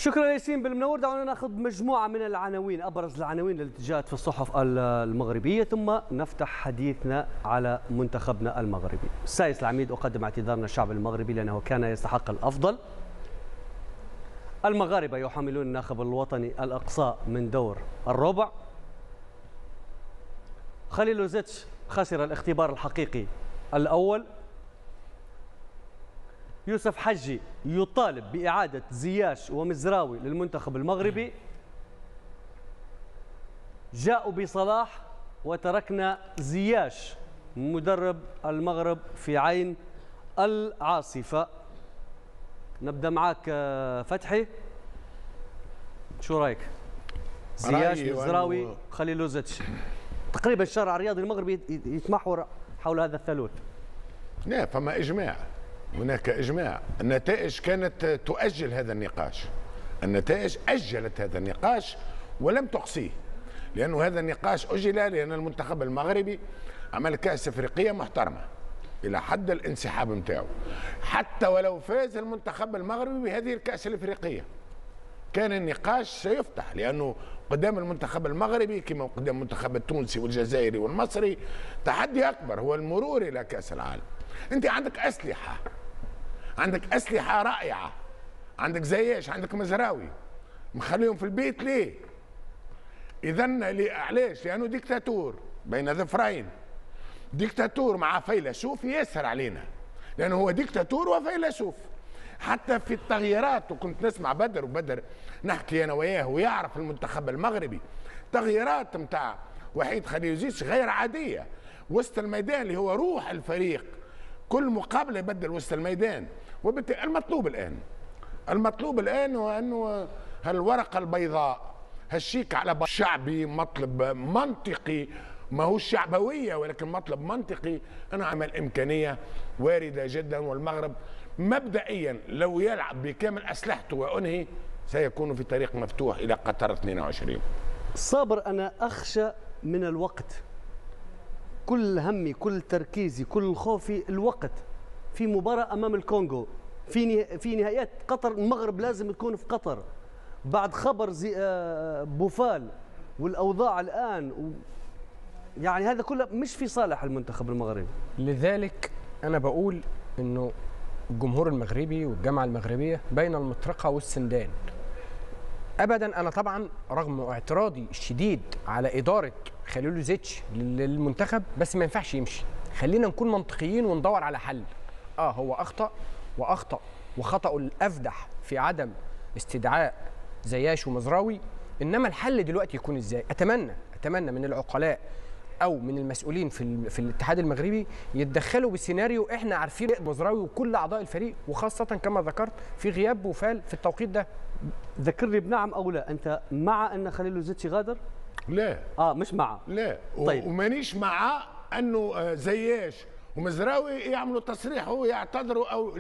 شكرا ياسين بالمنور. دعونا ناخذ مجموعة من العناوين، أبرز العناوين التي جاءت في الصحف المغربية، ثم نفتح حديثنا على منتخبنا المغربي. السايس العميد: أقدم اعتذارنا الشعب المغربي لأنه كان يستحق الأفضل. المغاربة يحملون الناخب الوطني الأقصاء من دور الربع. خليلوزيتش خسر الاختبار الحقيقي الأول. يوسف حجي يطالب بإعادة زياش ومزراوي للمنتخب المغربي. جاءوا بصلاح وتركنا زياش مدرب المغرب في عين العاصفة. نبدأ معك فتحي، شو رأيك؟ زياش، مزراوي، خليلوزيتش، تقريبا الشارع الرياضي المغربي يتمحور حول هذا الثالوث. لا، فما إجماع، هناك إجماع. النتائج كانت تؤجل هذا النقاش، النتائج أجلت هذا النقاش ولم تقصيه، لأن هذا النقاش أجل لأن المنتخب المغربي عمل كأس أفريقية محترمة إلى حد الانسحاب نتاعو. حتى ولو فاز المنتخب المغربي بهذه الكأس الأفريقية كان النقاش سيفتح، لأنه قدام المنتخب المغربي كما قدام المنتخب التونسي والجزائري والمصري تحدي أكبر هو المرور إلى كأس العالم. أنت عندك أسلحة، عندك أسلحة رائعة، عندك زياش، عندك مزراوي، مخليهم في البيت ليه؟ إذا علاش؟ لأنه ديكتاتور بين ظفرين، ديكتاتور مع فيلسوف يسهر علينا، لأنه هو ديكتاتور وفيلسوف. حتى في التغييرات، وكنت نسمع بدر وبدر نحكي أنا وياه ويعرف المنتخب المغربي، تغييرات متاع وحيد خليلوزيتش غير عادية. وسط الميدان اللي هو روح الفريق، كل مقابلة يبدل وسط الميدان. وبالتالي المطلوب الآن هو أنه هالورقة البيضاء، هالشيك على شعبي، مطلب منطقي، ما هو الشعبوية ولكن مطلب منطقي. أنا عمل إمكانية واردة جدا، والمغرب مبدئيا لو يلعب بكامل أسلحته وأنهي سيكون في طريق مفتوح إلى قطر 22. صابر، أنا أخشى من الوقت، كل همي كل تركيزي كل خوفي الوقت في مباراة أمام الكونغو، في نهائيات قطر. المغرب لازم تكون في قطر بعد خبر زي بوفال والأوضاع الآن، يعني هذا كله مش في صالح المنتخب المغربي. لذلك أنا بقول إنه الجمهور المغربي والجامعة المغربية بين المطرقة والسندان. أبدا أنا طبعا رغم اعتراضي الشديد على إدارة خليلوزيتش للمنتخب، بس ما ينفعش يمشي. خلينا نكون منطقيين وندور على حل. هو أخطأ وخطأه الأفدح في عدم استدعاء زياش ومزراوي، إنما الحل دلوقتي يكون إزاي؟ أتمنى من العقلاء أو من المسؤولين في الاتحاد المغربي يتدخلوا بسيناريو احنا عارفين مزراوي وكل أعضاء الفريق، وخاصة كما ذكرت في غياب بوفال في التوقيت ده. ذكرني بنعم أو لا، أنت مع أن خليلوزيتش يغادر؟ لا. مش مع. لا. طيب. ومانيش مع أنه زياش ومزراوي يعملوا تصريح ويعتذروا أو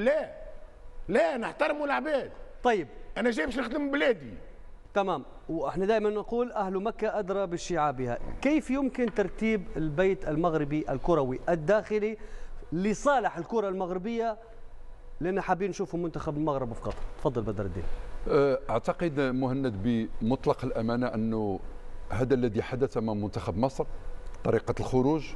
لا نحترموا العباد. طيب. أنا جاي باش نخدم بلادي. تمام، واحنا دائما نقول أهل مكة أدرى بشعابها. كيف يمكن ترتيب البيت المغربي الكروي الداخلي لصالح الكرة المغربية، لأن حابين نشوفوا منتخب المغرب في قطر؟ تفضل بدر الدين. أعتقد مهند بمطلق الأمانة أنه هذا الذي حدث مع منتخب مصر، طريقة الخروج،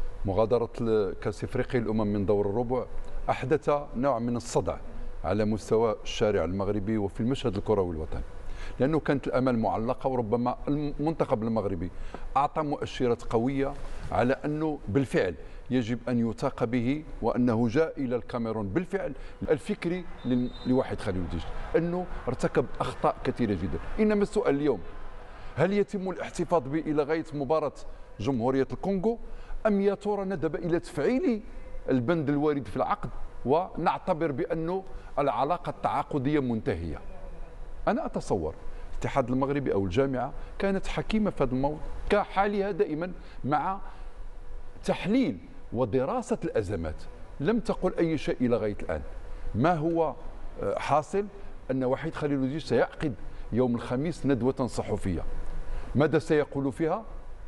مغادرة كأس أفريقيا الأمم من دور الربع، أحدث نوع من الصدع على مستوى الشارع المغربي وفي المشهد الكروي الوطني، لأنه كانت الأمال معلقة، وربما المنتخب المغربي أعطى مؤشرات قوية على أنه بالفعل يجب أن يتاق به، وأنه جاء إلى الكاميرون بالفعل الفكري لوحيد خليلوزيتش، أنه ارتكب أخطاء كثيرة جدا. إنما السؤال اليوم، هل يتم الاحتفاظ به إلى غاية مباراة جمهورية الكونغو، أم يا ترى نذهب إلى تفعيل البند الوارد في العقد ونعتبر بأنه العلاقة التعاقدية منتهية؟ أنا أتصور الاتحاد المغربي أو الجامعة كانت حكيمة في هذا الموضوع كحالها دائما مع تحليل ودراسة الأزمات، لم تقل أي شيء إلى غاية الآن. ما هو حاصل أن وحيد خليلوزيتش سيعقد يوم الخميس ندوة صحفية، ماذا سيقول فيها؟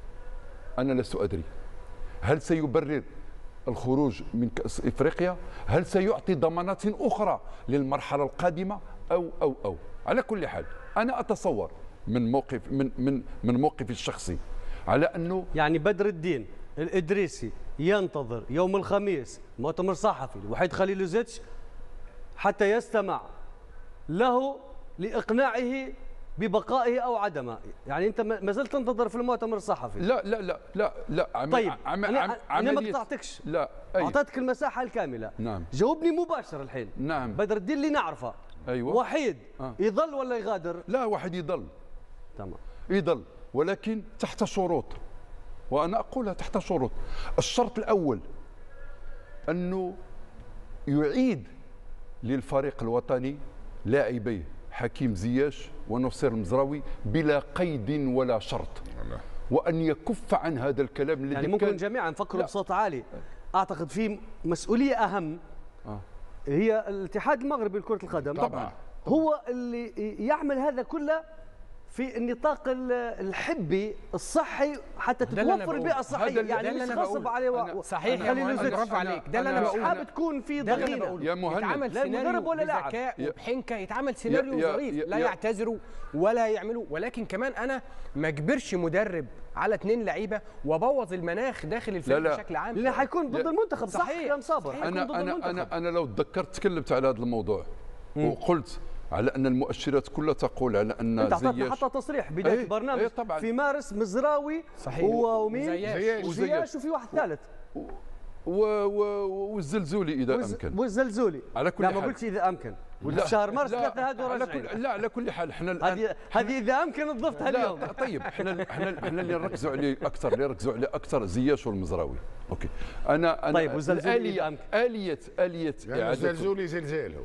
أنا لست أدري. هل سيبرر الخروج من كأس إفريقيا؟ هل سيعطي ضمانات أخرى للمرحلة القادمة؟ أو على كل حال أنا أتصور من موقف من موقفي الشخصي على أنه يعني بدر الدين الإدريسي ينتظر يوم الخميس مؤتمر صحفي لوحيد خليلوزيتش حتى يستمع له لإقناعه ببقائه أو عدمه. يعني أنت ما زلت تنتظر في المؤتمر الصحفي؟ لا لا لا لا لا طيب أنا ما قطعتكش، لا أعطيتك المساحة الكاملة. نعم. جاوبني مباشر الحين. نعم. بدر الدين اللي نعرفه أيوة. وحيد يظل ولا يغادر؟ لا، واحد يضل. تمام. يضل ولكن تحت شروط، وأنا أقولها تحت شروط. الشرط الأول أنه يعيد للفريق الوطني لاعبيه حكيم زياش ونصير المزراوي بلا قيد ولا شرط، وأن يكف عن هذا الكلام الذي يعني ممكن جميعا نفكروا بصوت عالي. أعتقد في مسؤولية أهم هي الاتحاد المغربي لكرة القدم. طبعا هو اللي يعمل هذا كله في النطاق الحبي الصحي حتى تتوفر البيئة الصحية. يعني مش غصب عليه. صحيح يا مهند، برافو عليك. ده اللي انا بقوله. حابب تكون في ضغينة يا مهند، يتعمل سيناريو بذكاء وبحنكة، يتعمل سيناريو ظريف، لا يعتذروا ولا يعملوا. ولكن كمان انا ما اجبرش مدرب على 2 لعيبه وابوظ المناخ داخل الفريق بشكل عام، اللي حيكون ضد المنتخب. صحيح يا صابر. انا لو تذكرت تكلمت على هذا الموضوع وقلت على ان المؤشرات كلها تقول على ان انت اعطيتنا حتى تصريح بدايه البرنامج في مارس مزراوي ومين زياش وفي واحد ثالث والزلزولي اذا امكن. والزلزولي على كل لا حال ما قلتش اذا امكن. وفي شهر مارس 3 هذو راجعين. لا على كل حال احنا الان هذه اذا امكن ضفتها اليوم. طيب احنا اللي نركزوا عليه اكثر زياش والمزراوي. اوكي انا طيب والزلزولي آلية اعادتهم الزلزولي زلزاله.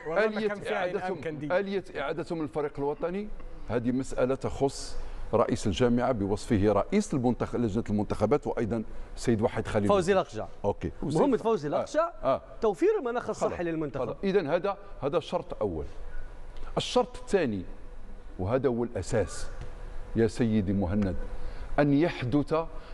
آلية اعادتهم للفريق الوطني هذه مسألة تخص رئيس الجامعة بوصفه رئيس لجنة المنتخبات، وأيضا السيد وحيد خليل فوزي الأقجع. أوكي. مهمة فوزي الأقجع توفير المناخ الصحي للمنتخب. إذن هذا شرط أول. الشرط الثاني وهذا هو الأساس يا سيدي مهند، أن يحدث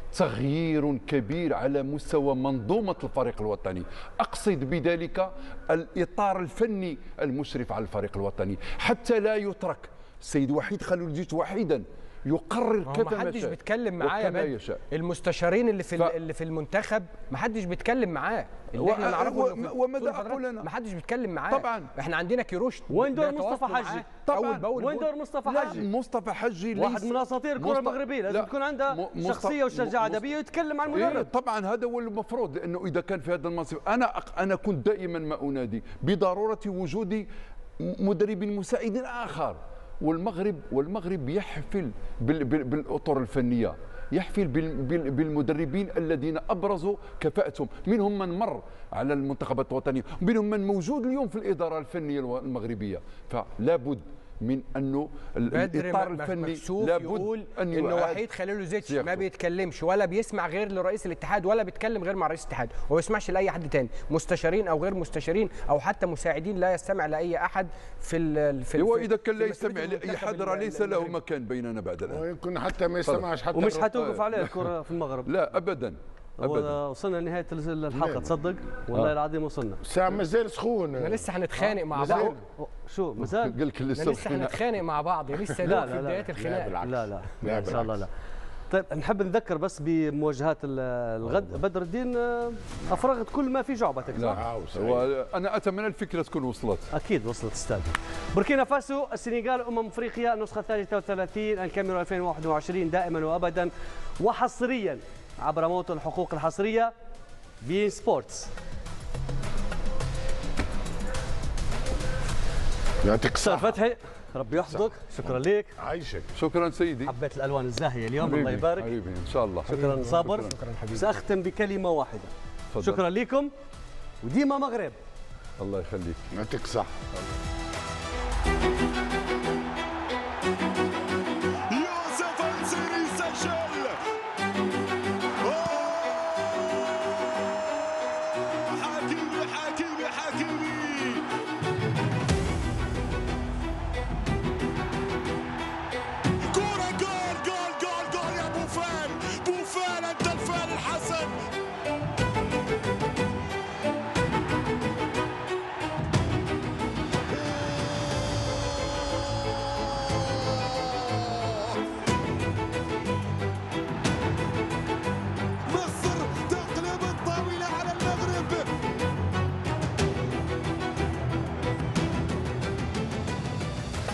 تغيير كبير على مستوى منظومة الفريق الوطني. أقصد بذلك الإطار الفني المشرف على الفريق الوطني، حتى لا يترك السيد وحيد خليل وحيدا يقرر كيف ما حدش بيتكلم معاه يا بدر. المستشارين اللي في المنتخب ما حدش بيتكلم معاه، اللي احنا نعرفه. وماذا اقول انا؟ ما حدش بيتكلم معاه. طبعا احنا عندنا كيروش. وين دور مصطفى حجي؟ طبعا وين دور مصطفى حجي؟ مصطفى حجي واحد من اساطير الكره المغربيه، لازم تكون عنده شخصيه وشجاعه ادبيه ويتكلم عن المدرب. طبعا هذا هو المفروض، لانه اذا كان في هذا المنصب انا كنت دائما ما انادي بضروره وجود مدرب مساعد اخر. والمغرب يحفل بالاطر الفنيه، يحفل بالمدربين الذين ابرزوا كفاءتهم، منهم من مر على المنتخبات الوطنيه، منهم من موجود اليوم في الاداره الفنيه المغربيه. فلا بد من انه الاطار الفني لابد انه وحيد خليلوزيتش ما بيتكلمش ولا بيسمع غير لرئيس الاتحاد ولا بيتكلم غير مع رئيس الاتحاد، وما بيسمعش لاي حد تاني، مستشارين او غير مستشارين او حتى مساعدين، لا يستمع لاي احد في هو اذا كان لا يستمع لاي حد ليس له مكان بيننا بعد الان. ويمكن حتى ما يستمعش حتى ومش حتوقف عليه الكره في المغرب. لا ابدا. وصلنا لنهايه الحلقه، تصدق والله العظيم وصلنا. الساعه مازال سخون. احنا لسه هنتخانق مع بعض. شو مازال؟ قال لك لسه هنتخانق مع بعض، لسه في بداية الخناق. لا ان شاء الله لا. طيب نحب نذكر بس بمواجهات الغد. بدر الدين افرغت كل ما في جعبتك. لا انا اتمنى الفكره تكون وصلت. اكيد وصلت استاذ. بوركينا فاسو، السنغال، افريقيا النسخه 33، الكاميرون 2021 دائما وابدا وحصريا عبر موطن الحقوق الحصريه بي سبورتس. يعطيك الصحة فتحي، ربي يحفظك. شكرا لك. عايشك. شكرا سيدي. حبيت الالوان الزاهيه اليوم، الله يبارك. حبيبي ان شاء الله. شكرا صابر. شكرا حبيبي. ساختم بكلمه واحده. فضل. شكرا لكم وديما مغرب. الله يخليك. يعطيك الصحه.